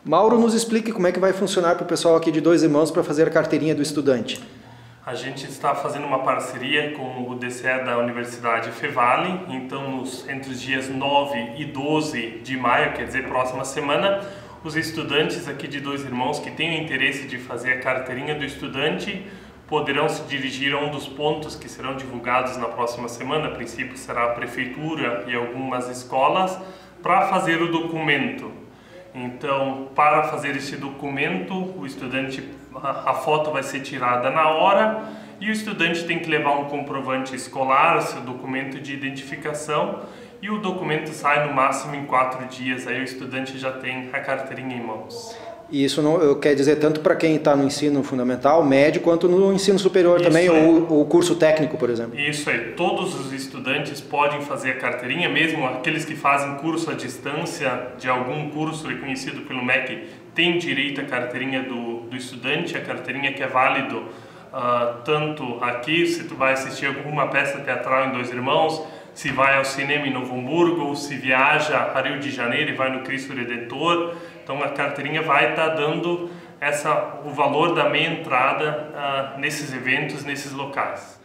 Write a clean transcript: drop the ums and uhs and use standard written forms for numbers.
Mauro, nos explique como é que vai funcionar para o pessoal aqui de Dois Irmãos para fazer a carteirinha do estudante. A gente está fazendo uma parceria com o DCE da Universidade Fevale, então entre os dias 9 e 12 de maio, quer dizer, próxima semana, os estudantes aqui de Dois Irmãos que têm o interesse de fazer a carteirinha do estudante poderão se dirigir a um dos pontos que serão divulgados na próxima semana, a princípio será a prefeitura e algumas escolas, para fazer o documento. Então, para fazer esse documento, o estudante, a foto vai ser tirada na hora e o estudante tem que levar um comprovante escolar, seu documento de identificação, e o documento sai no máximo em 4 dias, aí o estudante já tem a carteirinha em mãos. E isso não quer dizer tanto para quem está no ensino fundamental, médio, quanto no ensino superior isso também, ou curso técnico, por exemplo. Isso aí, todos os estudantes podem fazer a carteirinha, mesmo aqueles que fazem curso à distância de algum curso reconhecido pelo MEC, têm direito à carteirinha do estudante, a carteirinha que é válido tanto aqui, se tu vai assistir alguma peça teatral em Dois Irmãos, se vai ao cinema em Novo Hamburgo, ou se viaja a Rio de Janeiro e vai no Cristo Redentor. Então a carteirinha vai estar dando o valor da meia entrada nesses eventos, nesses locais.